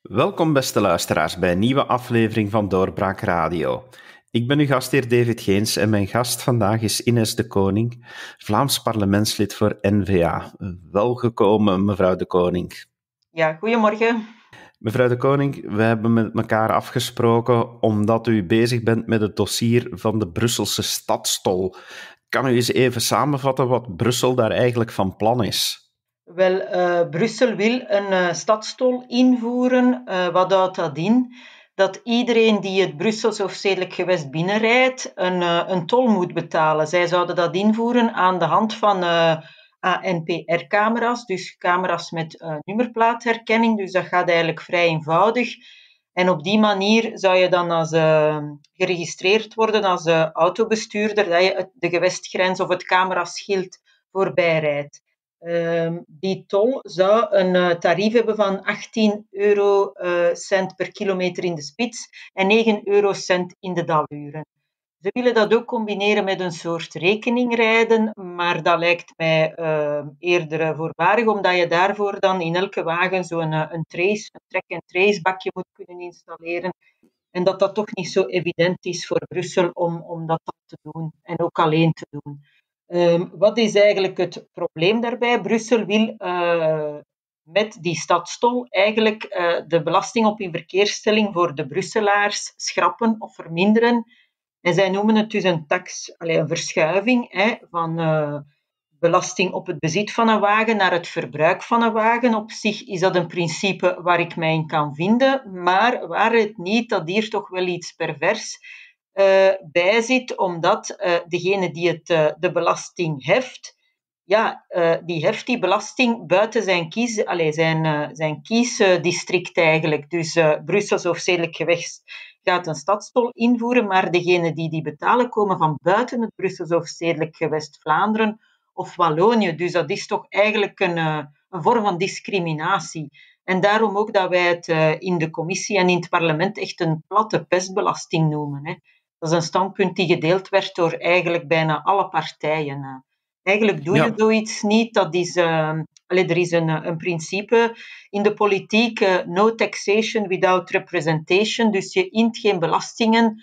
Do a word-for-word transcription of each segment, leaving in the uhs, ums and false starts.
Welkom beste luisteraars bij een nieuwe aflevering van Doorbraak Radio. Ik ben uw gastheer David Geens en mijn gast vandaag is Ines de Koning, Vlaams parlementslid voor N V A. Welgekomen mevrouw de Koning. Ja, goedemorgen. Mevrouw de Koning, we hebben met elkaar afgesproken omdat u bezig bent met het dossier van de Brusselse stadstol. Kan u eens even samenvatten wat Brussel daar eigenlijk van plan is? Wel, uh, Brussel wil een uh, stadstol invoeren. Uh, wat houdt dat in? Dat iedereen die het Brussels of stedelijk gewest binnenrijdt, een, uh, een tol moet betalen. Zij zouden dat invoeren aan de hand van uh, A N P R-camera's, dus camera's met uh, nummerplaatherkenning. Dus dat gaat eigenlijk vrij eenvoudig. En op die manier zou je dan als, uh, geregistreerd worden als uh, autobestuurder, dat je de gewestgrens of het cameraschild voorbij rijdt. Uh, die tol zou een uh, tarief hebben van achttien eurocent per kilometer in de spits en negen eurocent in de daluren. Ze willen dat ook combineren met een soort rekeningrijden, maar dat lijkt mij uh, eerder voorbarig, omdat je daarvoor dan in elke wagen zo'n uh, een trace, een track-and-trace bakje moet kunnen installeren. En dat dat toch niet zo evident is voor Brussel om, om dat te doen en ook alleen te doen. Um, wat is eigenlijk het probleem daarbij? Brussel wil uh, met die stadstol eigenlijk uh, de belasting op inverkeersstelling voor de Brusselaars schrappen of verminderen. En zij noemen het dus een tax, allez, een verschuiving hè, van uh, belasting op het bezit van een wagen naar het verbruik van een wagen. Op zich is dat een principe waar ik mij in kan vinden, maar waar het niet dat hier toch wel iets pervers Uh, bij zit, omdat uh, degene die het, uh, de belasting heft, ja, uh, die heft die belasting buiten zijn, kies, allez, zijn, uh, zijn kiesdistrict eigenlijk. Dus uh, Brussels of stedelijk gewest gaat een stadstol invoeren, maar degenen die die betalen komen van buiten het Brussels of stedelijk gewest Vlaanderen of Wallonië. Dus dat is toch eigenlijk een, uh, een vorm van discriminatie. En daarom ook dat wij het uh, in de commissie en in het parlement echt een platte pestbelasting noemen. Hè. Dat is een standpunt die gedeeld werd door eigenlijk bijna alle partijen. Eigenlijk doe je ja. zoiets niet. Dat is, uh, allez, er is een, een principe in de politiek, uh, no taxation without representation. Dus je int geen belastingen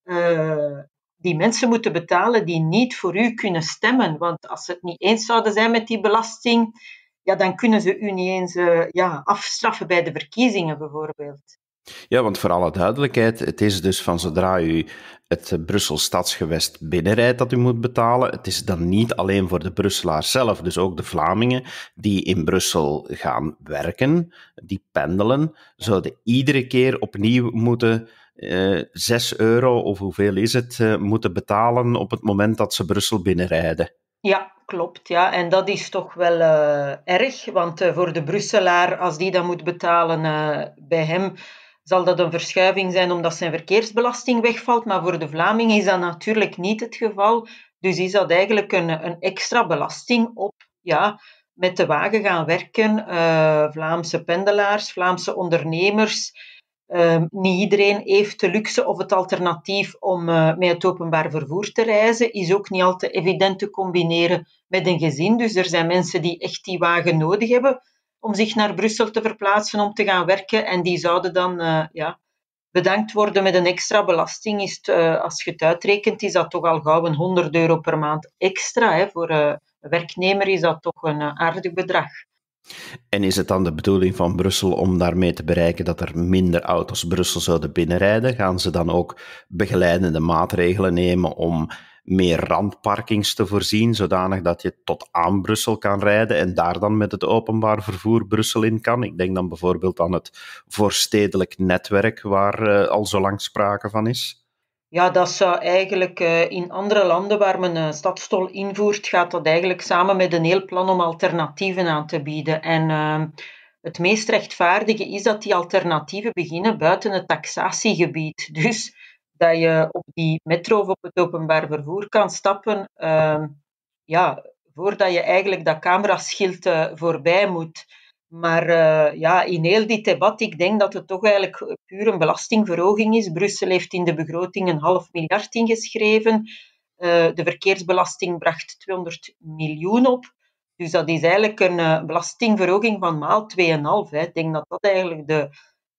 uh, die mensen moeten betalen die niet voor u kunnen stemmen. Want als ze het niet eens zouden zijn met die belasting, ja, dan kunnen ze u niet eens uh, ja, afstraffen bij de verkiezingen bijvoorbeeld. Ja, want voor alle duidelijkheid, het is dus van zodra u het Brussel stadsgewest binnenrijdt dat u moet betalen. Het is dan niet alleen voor de Brusselaars zelf, dus ook de Vlamingen die in Brussel gaan werken, die pendelen, zouden iedere keer opnieuw moeten uh, zes euro, of hoeveel is het, uh, moeten betalen op het moment dat ze Brussel binnenrijden. Ja, klopt. Ja. En dat is toch wel uh, erg, want uh, voor de Brusselaar, als die dat moet betalen uh, bij hem, zal dat een verschuiving zijn omdat zijn verkeersbelasting wegvalt. Maar voor de Vlamingen is dat natuurlijk niet het geval. Dus is dat eigenlijk een, een extra belasting op ja, met de wagen gaan werken. Uh, Vlaamse pendelaars, Vlaamse ondernemers. Uh, niet iedereen heeft de luxe of het alternatief om uh, met het openbaar vervoer te reizen. Is ook niet altijd evident te combineren met een gezin. Dus er zijn mensen die echt die wagen nodig hebben om zich naar Brussel te verplaatsen om te gaan werken. En die zouden dan uh, ja, bedankt worden met een extra belasting. Is het, uh, als je het uitrekent, is dat toch al gauw een honderd euro per maand extra. Hè. Voor uh, een werknemer is dat toch een uh, aardig bedrag. En is het dan de bedoeling van Brussel om daarmee te bereiken dat er minder auto's Brussel zouden binnenrijden? Gaan ze dan ook begeleidende maatregelen nemen om meer randparkings te voorzien, zodanig dat je tot aan Brussel kan rijden en daar dan met het openbaar vervoer Brussel in kan? Ik denk dan bijvoorbeeld aan het voorstedelijk netwerk, waar uh, al zo lang sprake van is. Ja, dat zou eigenlijk uh, in andere landen waar men een stadstol invoert, gaat dat eigenlijk samen met een heel plan om alternatieven aan te bieden. En uh, het meest rechtvaardige is dat die alternatieven beginnen buiten het taxatiegebied. Dus dat je op die metro of op het openbaar vervoer kan stappen, uh, ja, voordat je eigenlijk dat cameraschild uh, voorbij moet. Maar uh, ja, in heel dit debat, ik denk dat het toch eigenlijk puur een belastingverhoging is. Brussel heeft in de begroting een half miljard ingeschreven. Uh, de verkeersbelasting bracht tweehonderd miljoen op. Dus dat is eigenlijk een uh, belastingverhoging van maal twee komma vijf. Ik denk dat dat eigenlijk de,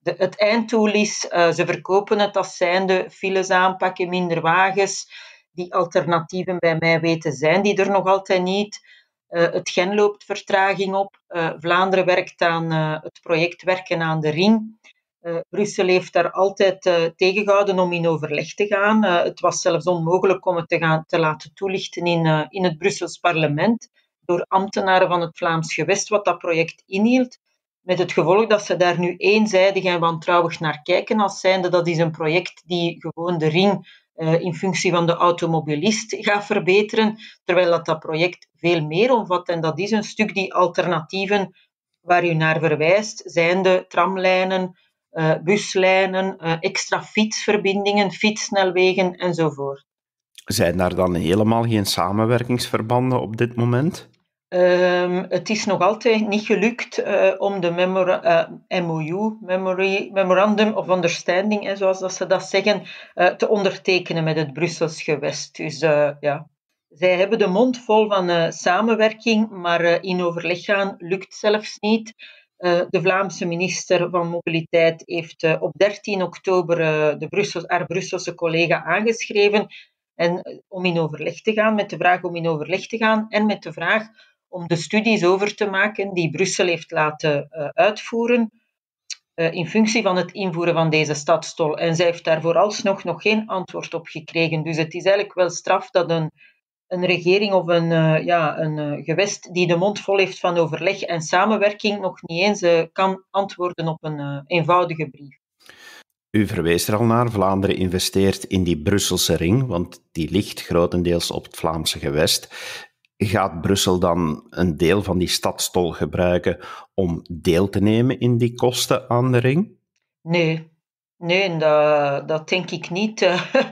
de, het einddoel is, uh, ze verkopen het als zijnde files aanpakken, minder wagens. Die alternatieven bij mij weten zijn die er nog altijd niet. Uh, het Gen loopt vertraging op. Uh, Vlaanderen werkt aan uh, het project Werken aan de Ring. Uh, Brussel heeft daar altijd uh, tegengehouden om in overleg te gaan. Uh, het was zelfs onmogelijk om het te, gaan, te laten toelichten in, uh, in het Brussels parlement door ambtenaren van het Vlaams Gewest wat dat project inhield. Met het gevolg dat ze daar nu eenzijdig en wantrouwig naar kijken als zijnde dat is een project die gewoon de ring uh, in functie van de automobilist gaat verbeteren, terwijl dat, dat project veel meer omvat. En dat is een stuk die alternatieven waar u naar verwijst, zijnde tramlijnen, uh, buslijnen, uh, extra fietsverbindingen, fietssnelwegen enzovoort. Zijn daar dan helemaal geen samenwerkingsverbanden op dit moment? Um, het is nog altijd niet gelukt uh, om de memora- uh, M O U, Memory, Memorandum of Understanding, eh, zoals dat ze dat zeggen, uh, te ondertekenen met het Brussels Gewest. Dus uh, ja, zij hebben de mond vol van uh, samenwerking, maar uh, in overleg gaan lukt zelfs niet. Uh, de Vlaamse minister van Mobiliteit heeft uh, op dertien oktober uh, de Brussel, haar Brusselse collega aangeschreven en, uh, om in overleg te gaan, met de vraag om in overleg te gaan en met de vraag om de studies over te maken die Brussel heeft laten uh, uitvoeren uh, in functie van het invoeren van deze stadstol. En zij heeft daar vooralsnog nog geen antwoord op gekregen. Dus het is eigenlijk wel straf dat een, een regering of een, uh, ja, een uh, gewest die de mond vol heeft van overleg en samenwerking nog niet eens uh, kan antwoorden op een uh, eenvoudige brief. U verwees er al naar, Vlaanderen investeert in die Brusselse ring, want die ligt grotendeels op het Vlaamse gewest. Gaat Brussel dan een deel van die stadstol gebruiken om deel te nemen in die kosten aan de ring? Nee, nee dat, dat denk ik niet.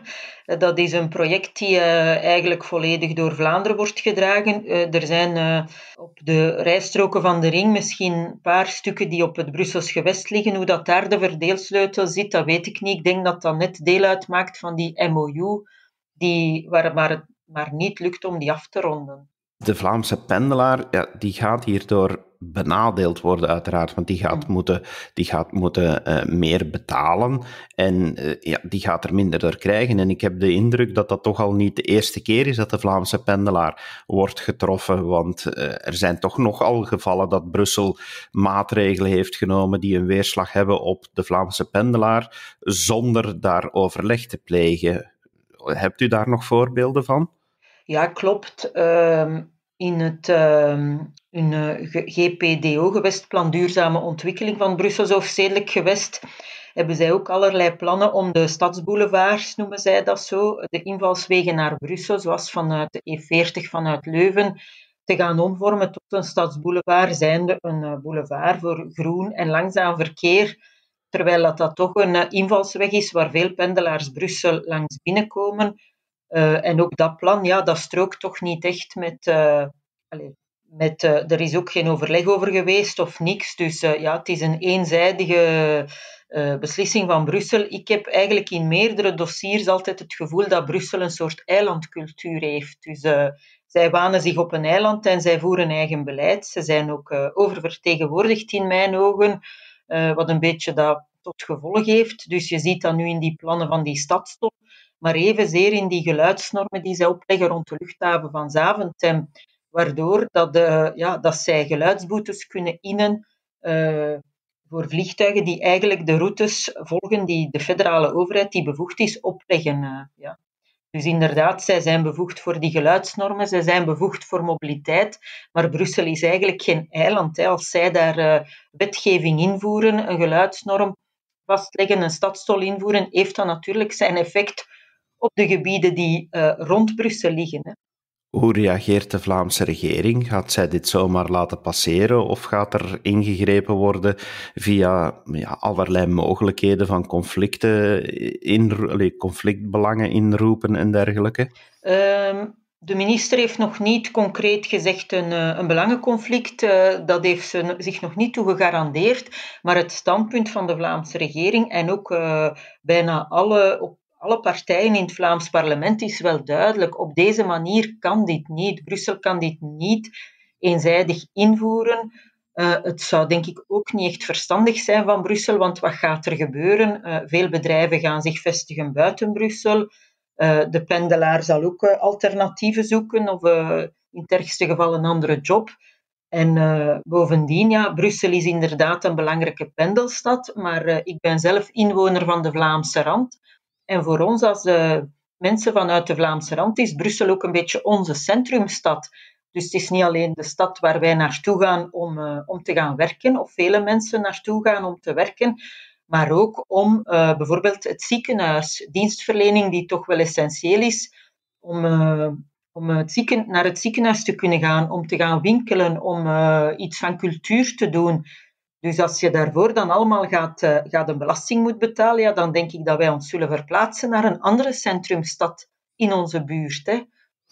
Dat is een project die uh, eigenlijk volledig door Vlaanderen wordt gedragen. Uh, er zijn uh, op de rijstroken van de ring misschien een paar stukken die op het Brussels gewest liggen. Hoe dat daar de verdeelsleutel zit, dat weet ik niet. Ik denk dat dat net deel uitmaakt van die M O U, die, waar maar het maar niet lukt om die af te ronden. De Vlaamse pendelaar, ja, die gaat hierdoor benadeeld worden uiteraard, want die gaat Mm. moeten, die gaat moeten uh, meer betalen en uh, ja, die gaat er minder door krijgen. En ik heb de indruk dat dat toch al niet de eerste keer is dat de Vlaamse pendelaar wordt getroffen, want uh, er zijn toch nogal gevallen dat Brussel maatregelen heeft genomen die een weerslag hebben op de Vlaamse pendelaar, zonder daar overleg te plegen. Hebt u daar nog voorbeelden van? Ja, klopt. Uh, in het uh, in, uh, G P D O-gewest, Plan Duurzame Ontwikkeling van Brussels Hoofdstedelijk Gewest, hebben zij ook allerlei plannen om de stadsboulevards, noemen zij dat zo, de invalswegen naar Brussel, zoals vanuit de E veertig vanuit Leuven, te gaan omvormen tot een stadsboulevard, zijnde een boulevard voor groen en langzaam verkeer, terwijl dat, dat toch een invalsweg is waar veel pendelaars Brussel langs binnenkomen. Uh, en ook dat plan, ja, dat strookt toch niet echt met... Uh, allez, met uh, er is ook geen overleg over geweest of niks. Dus uh, ja, het is een eenzijdige uh, beslissing van Brussel. Ik heb eigenlijk in meerdere dossiers altijd het gevoel dat Brussel een soort eilandcultuur heeft. Dus uh, zij wanen zich op een eiland en zij voeren eigen beleid. Ze zijn ook uh, oververtegenwoordigd in mijn ogen, uh, wat een beetje dat tot gevolg heeft. Dus je ziet dat nu in die plannen van die stadstol, maar evenzeer in die geluidsnormen die zij opleggen rond de luchthaven van Zaventem, waardoor dat, uh, ja, dat zij geluidsboetes kunnen innen uh, voor vliegtuigen die eigenlijk de routes volgen die de federale overheid, die bevoegd is, opleggen. Uh, ja. Dus inderdaad, zij zijn bevoegd voor die geluidsnormen, zij zijn bevoegd voor mobiliteit, maar Brussel is eigenlijk geen eiland. Hè. Als zij daar uh, wetgeving invoeren, een geluidsnorm vastleggen, een stadstol invoeren, heeft dat natuurlijk zijn effect op de gebieden die uh, rond Brussel liggen. Hè. Hoe reageert de Vlaamse regering? Gaat zij dit zomaar laten passeren of gaat er ingegrepen worden via ja, allerlei mogelijkheden van conflicten, in, conflictbelangen inroepen en dergelijke? Uh, de minister heeft nog niet concreet gezegd een, een belangenconflict. Uh, dat heeft ze zich nog niet toe gegarandeerd. Maar het standpunt van de Vlaamse regering en ook uh, bijna alle... Op alle partijen in het Vlaams parlement is wel duidelijk. Op deze manier kan dit niet. Brussel kan dit niet eenzijdig invoeren. Uh, het zou denk ik ook niet echt verstandig zijn van Brussel, want wat gaat er gebeuren? Uh, veel bedrijven gaan zich vestigen buiten Brussel. Uh, de pendelaar zal ook uh, alternatieven zoeken of uh, in het ergste geval een andere job. En uh, bovendien, ja, Brussel is inderdaad een belangrijke pendelstad, maar uh, ik ben zelf inwoner van de Vlaamse Rand. En voor ons als uh, mensen vanuit de Vlaamse Rand is Brussel ook een beetje onze centrumstad. Dus het is niet alleen de stad waar wij naartoe gaan om, uh, om te gaan werken, of vele mensen naartoe gaan om te werken, maar ook om uh, bijvoorbeeld het ziekenhuis, dienstverlening die toch wel essentieel is, om, uh, om het zieken, naar het ziekenhuis te kunnen gaan, om te gaan winkelen, om uh, iets van cultuur te doen. Dus als je daarvoor dan allemaal gaat, uh, gaat een belasting moet betalen, ja, dan denk ik dat wij ons zullen verplaatsen naar een andere centrumstad in onze buurt, hè.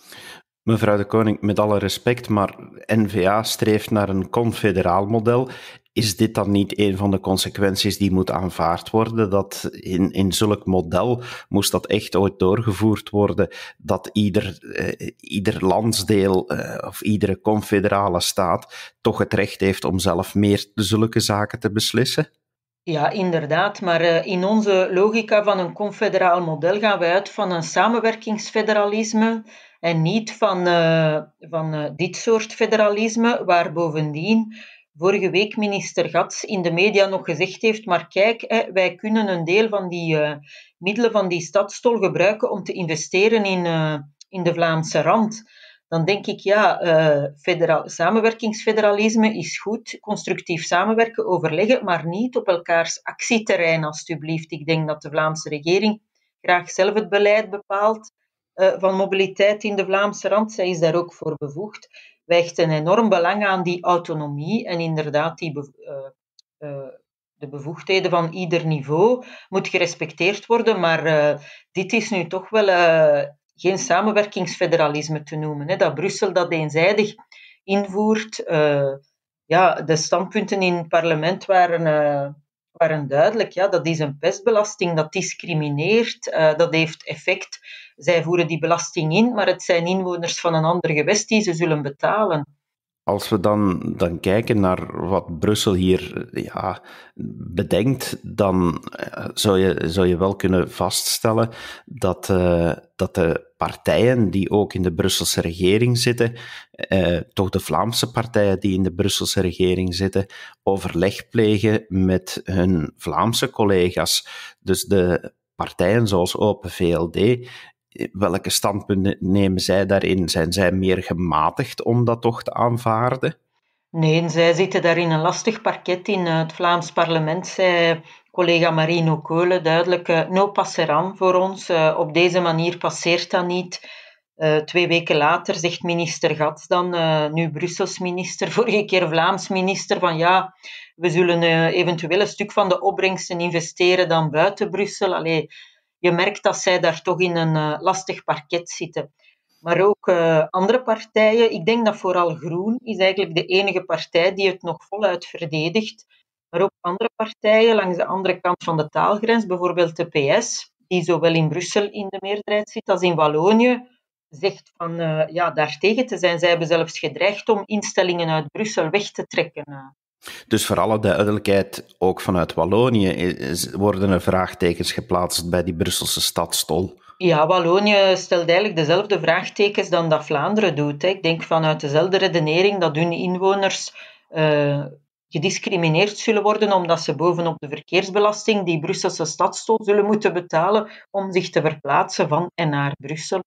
Mevrouw de Koning, met alle respect, maar N V A streeft naar een confederaal model. Is dit dan niet een van de consequenties die moet aanvaard worden? Dat in, in zulk model moest dat echt ooit doorgevoerd worden, dat ieder, eh, ieder landsdeel eh, of iedere confederale staat toch het recht heeft om zelf meer zulke zaken te beslissen? Ja, inderdaad, maar uh, in onze logica van een confederaal model gaan wij uit van een samenwerkingsfederalisme en niet van, uh, van uh, dit soort federalisme, waar bovendien vorige week minister Gats in de media nog gezegd heeft, maar kijk, hè, wij kunnen een deel van die uh, middelen van die stadstol gebruiken om te investeren in, uh, in de Vlaamse Rand. Dan denk ik, ja, uh, federaal, samenwerkingsfederalisme is goed, constructief samenwerken, overleggen, maar niet op elkaars actieterrein, alstublieft. Ik denk dat de Vlaamse regering graag zelf het beleid bepaalt uh, van mobiliteit in de Vlaamse Rand. Zij is daar ook voor bevoegd. Wij hechten een enorm belang aan die autonomie en inderdaad die be- uh, uh, de bevoegdheden van ieder niveau moet gerespecteerd worden, maar uh, dit is nu toch wel uh, geen samenwerkingsfederalisme te noemen. Hè. Dat Brussel dat eenzijdig invoert, uh, ja, de standpunten in het parlement waren, uh, waren duidelijk. Ja, dat is een pestbelasting, dat discrimineert, uh, dat heeft effect. Zij voeren die belasting in, maar het zijn inwoners van een ander gewest die ze zullen betalen. Als we dan, dan kijken naar wat Brussel hier ja, bedenkt, dan uh, zou, je, zou je wel kunnen vaststellen dat, uh, dat de partijen die ook in de Brusselse regering zitten, uh, toch de Vlaamse partijen die in de Brusselse regering zitten, overleg plegen met hun Vlaamse collega's. Dus de partijen zoals Open V L D, welke standpunten nemen zij daarin? Zijn zij meer gematigd om dat toch te aanvaarden? Nee, zij zitten daar in een lastig parket in het Vlaams parlement, zei collega Marino Keulen duidelijk, uh, no passeran voor ons. Uh, op deze manier passeert dat niet. Uh, twee weken later zegt minister Gats dan, uh, nu Brussels minister, vorige keer Vlaams minister, van ja, we zullen uh, eventueel een stuk van de opbrengsten investeren dan buiten Brussel. Allee, je merkt dat zij daar toch in een uh, lastig parket zitten. Maar ook uh, andere partijen. Ik denk dat vooral Groen is eigenlijk de enige partij die het nog voluit verdedigt. Maar ook andere partijen langs de andere kant van de taalgrens, bijvoorbeeld de P S, die zowel in Brussel in de meerderheid zit als in Wallonië, zegt van uh, ja, daartegen te zijn. Zij hebben zelfs gedreigd om instellingen uit Brussel weg te trekken. Dus voor alle duidelijkheid, ook vanuit Wallonië is, worden er vraagtekens geplaatst bij die Brusselse stadstol. Ja, Wallonië stelt eigenlijk dezelfde vraagtekens dan dat Vlaanderen doet. Hè. Ik denk vanuit dezelfde redenering dat hun inwoners uh, gediscrimineerd zullen worden omdat ze bovenop de verkeersbelasting die Brusselse stadstol zullen moeten betalen om zich te verplaatsen van en naar Brussel.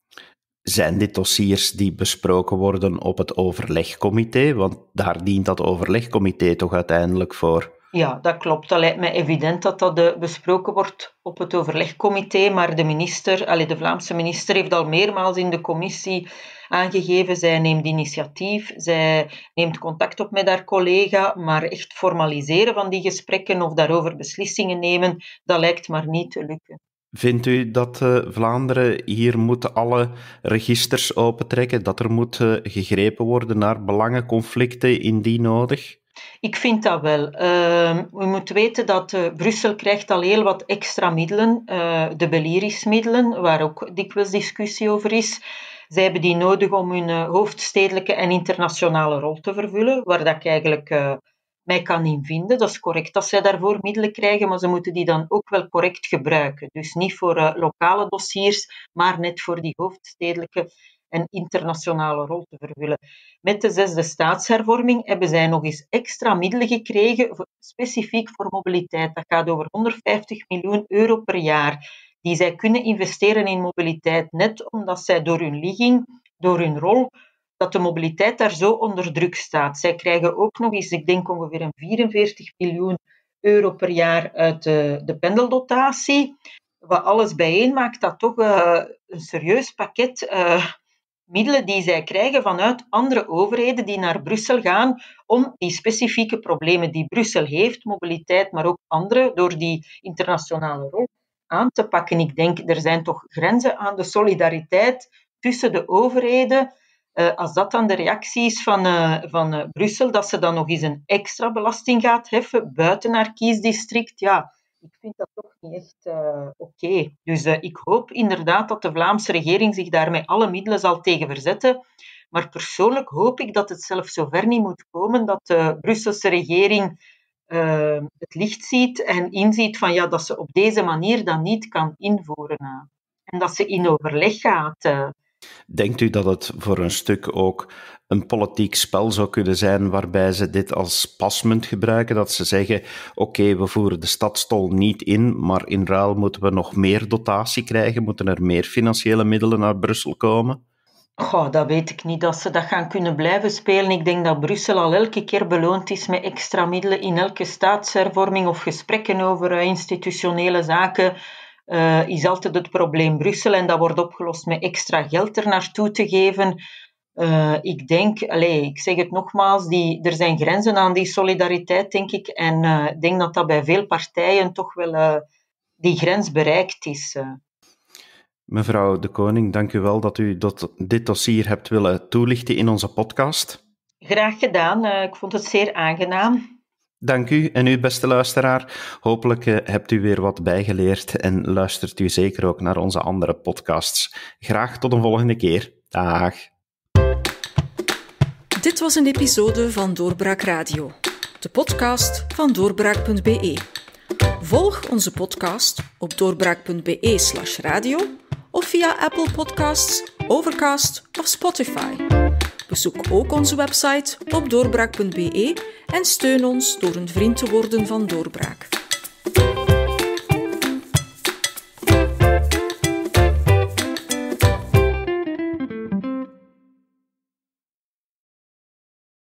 Zijn dit dossiers die besproken worden op het overlegcomité? Want daar dient dat overlegcomité toch uiteindelijk voor? Ja, dat klopt. Dat lijkt mij evident dat dat besproken wordt op het overlegcomité, maar de minister, allee, de Vlaamse minister heeft al meermaals in de commissie aangegeven, zij neemt initiatief, zij neemt contact op met haar collega, maar echt formaliseren van die gesprekken of daarover beslissingen nemen, dat lijkt maar niet te lukken. Vindt u dat uh, Vlaanderen hier moeten alle registers opentrekken, dat er moet uh, gegrepen worden naar belangenconflicten indien nodig? Ik vind dat wel. Uh, we moeten weten dat uh, Brussel krijgt al heel wat extra middelen, uh, de Beliris-middelen, waar ook dikwijls discussie over is. Zij hebben die nodig om hun uh, hoofdstedelijke en internationale rol te vervullen, waar dat ik eigenlijk uh, mij kan in vinden. Dat is correct dat zij daarvoor middelen krijgen, maar ze moeten die dan ook wel correct gebruiken. Dus niet voor uh, lokale dossiers, maar net voor die hoofdstedelijke en internationale rol te vervullen. Met de zesde staatshervorming hebben zij nog eens extra middelen gekregen, voor, specifiek voor mobiliteit. Dat gaat over honderdvijftig miljoen euro per jaar, die zij kunnen investeren in mobiliteit, net omdat zij door hun ligging, door hun rol, dat de mobiliteit daar zo onder druk staat. Zij krijgen ook nog eens, ik denk ongeveer een vierenveertig miljoen euro per jaar uit de, de pendeldotatie. Wat alles bijeen maakt dat toch uh, een serieus pakket uh, middelen die zij krijgen vanuit andere overheden die naar Brussel gaan om die specifieke problemen die Brussel heeft, mobiliteit, maar ook andere, door die internationale rol aan te pakken. Ik denk, er zijn toch grenzen aan de solidariteit tussen de overheden. Uh, als dat dan de reactie is van, uh, van uh, Brussel, dat ze dan nog eens een extra belasting gaat heffen buiten haar kiesdistrict, ja, ik vind dat toch niet echt uh, oké. Okay. Dus uh, ik hoop inderdaad dat de Vlaamse regering zich daar met alle middelen zal tegen verzetten. Maar persoonlijk hoop ik dat het zelfs zover niet moet komen dat de Brusselse regering uh, het licht ziet en inziet van, ja, dat ze op deze manier dat niet kan invoeren. Uh. En dat ze in overleg gaat. Uh. Denkt u dat het voor een stuk ook een politiek spel zou kunnen zijn waarbij ze dit als pasmunt gebruiken? Dat ze zeggen, oké, okay, we voeren de stadstol niet in, maar in ruil moeten we nog meer dotatie krijgen? Moeten er meer financiële middelen naar Brussel komen? Goh, dat weet ik niet, dat ze dat gaan kunnen blijven spelen. Ik denk dat Brussel al elke keer beloond is met extra middelen in elke staatshervorming of gesprekken over institutionele zaken. Uh, is altijd het probleem Brussel en dat wordt opgelost met extra geld er naartoe te geven. Uh, ik denk, allez, ik zeg het nogmaals, die, er zijn grenzen aan die solidariteit, denk ik. En uh, ik denk dat dat bij veel partijen toch wel uh, die grens bereikt is. Uh. Mevrouw De Koning, dank u wel dat u dat, dit dossier hebt willen toelichten in onze podcast. Graag gedaan, uh, ik vond het zeer aangenaam. Dank u en u, beste luisteraar. Hopelijk uh, hebt u weer wat bijgeleerd en luistert u zeker ook naar onze andere podcasts. Graag tot een volgende keer. Dag. Dit was een episode van Doorbraak Radio, de podcast van doorbraak punt b e. Volg onze podcast op doorbraak punt b e slash radio of via Apple Podcasts, Overcast of Spotify. Bezoek ook onze website op doorbraak punt b e en steun ons door een vriend te worden van Doorbraak.